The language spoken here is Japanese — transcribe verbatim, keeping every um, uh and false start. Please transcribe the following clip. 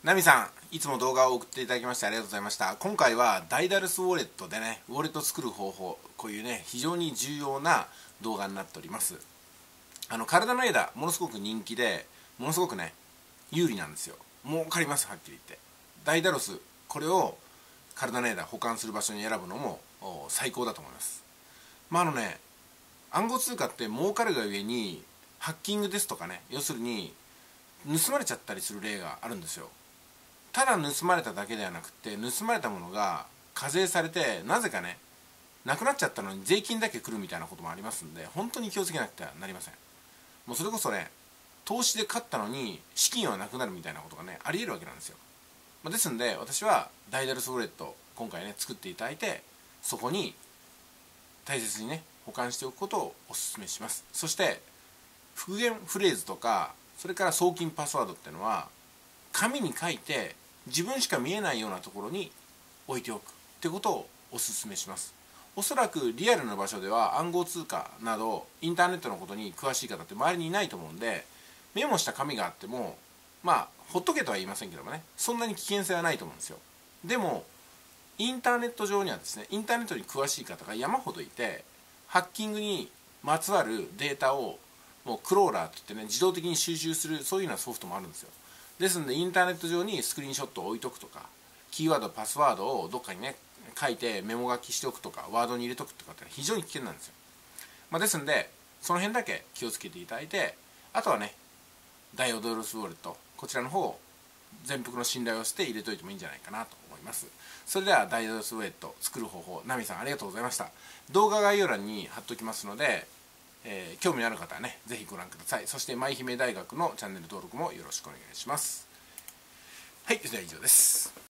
ナミさん、いつも動画を送っていただきましてありがとうございました。今回はダイダルスウォレットでね、ウォレットを作る方法、こういうね、非常に重要な動画になっております。あの、体の枝、ものすごく人気で、ものすごくね、有利なんですよ。もうかります、はっきり言って。ダイダロス、これを体の枝保管する場所に選ぶのも最高だと思います。まああのね、暗号通貨って儲かるがゆえに、ハッキングですとかね、要するに、盗まれちゃったりする例があるんですよ。ただ盗まれただけではなくて、盗まれたものが課税されて、なぜかね、なくなっちゃったのに税金だけ来るみたいなこともありますんで、本当に気をつけなくてはなりません。もうそれこそね、投資で勝ったのに資金はなくなるみたいなことがね、ありえるわけなんですよ。まあ、ですんで、私はダイダルスウォレット今回ね作っていただいて、そこに大切にね保管しておくことをお勧めします。そして復元フレーズとか、それから送金パスワードっていうのは紙に書いて自分しか見えないようなところに置いておくってことをお勧めします。おそらくリアルな場所では暗号通貨などインターネットのことに詳しい方って周りにいないと思うんで、メモした紙があってもまあほっとけとは言いませんけどもね、そんなに危険性はないと思うんですよ。でもインターネット上にはですね、インターネットに詳しい方が山ほどいて、ハッキングにまつわるデータをもうクローラーといってね、自動的に収集する、そういうようなソフトもあるんですよ。ですのでインターネット上にスクリーンショットを置いとくとか、キーワードパスワードをどっかにね書いてメモ書きしておくとか、ワードに入れとくとかって非常に危険なんですよ。まあ、ですのでその辺だけ気をつけていただいて、あとはねダイダルスウォレット、こちらの方を全幅の信頼をして入れといてもいいんじゃないかなと思います。それではダイダルスウォレット作る方法、ナミさんありがとうございました。動画概要欄に貼っておきますので、えー、興味のある方はねぜひご覧ください。そして舞姫大学のチャンネル登録もよろしくお願いします。はい、では以上です。